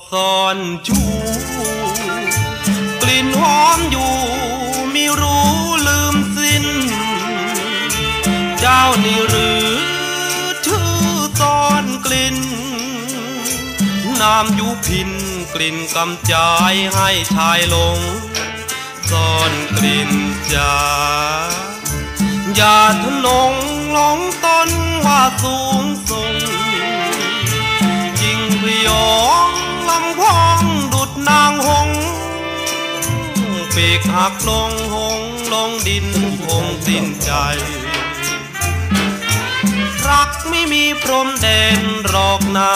ซ่อนชูกลิ่นหอมอยู่ไม่รู้ลืมสิ้นเจ้านี่หรือชื่อซ่อนกลิ่นนามยุพินกลิ่นกำจายให้ชายหลงซ่อนกลิ่นอย่าทะนงหลงต้นว่าสูงส่งยิ่งพยองลำพองดุดนางหงปีกหักลงหงลงดินคงสิ้นใจรักไม่มีพรมแดนหรอกนา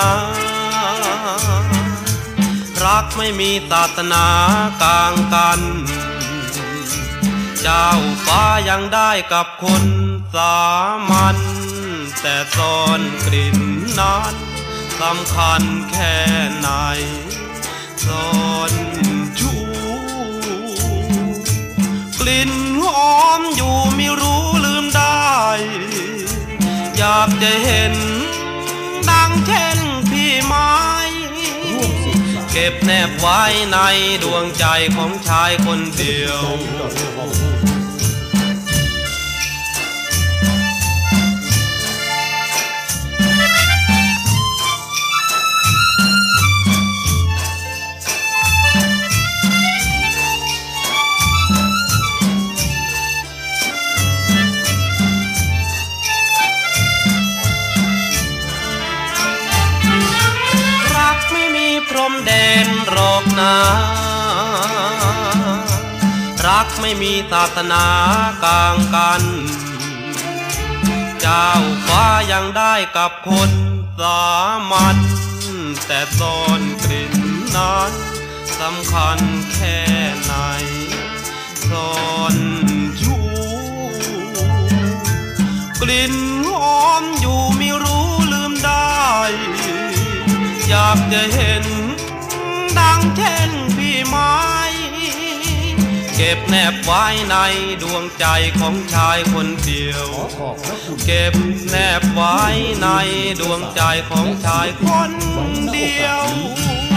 รักไม่มีศาสนากลางกันเจ้าฟ้ายังได้กับคนสามัญแต่ซ่อนกลิ่นนั้นสำคัญแค่ไหนซ่อนชูกลิ่นหอมอยู่ไม่รู้ลืมได้อยากจะเห็นดังเช่นพี่ไม้เก็บแนบไว้ในดวงใจของชายคนเดียวพรมแดนหรอกนะรักไม่มีศาสนากลางกันเจ้าฟ้ายังได้กับคนสามัญแต่ซ่อนกลิ่นนั้นสำคัญแค่ไหนซ่อนชูกลิ่นหอมอยู่ไม่รู้ลืมได้อยากจะเห็นดังเช่นพี่ไม้เก็บแนบไว้ในดวงใจของชายคนเดียวเก็บแนบไว้ในดวงใจของชายคนเดียว